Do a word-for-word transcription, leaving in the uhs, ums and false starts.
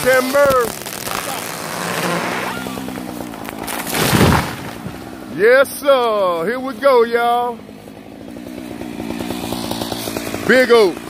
timber. Yes, sir. Here we go, y'all. Big oak.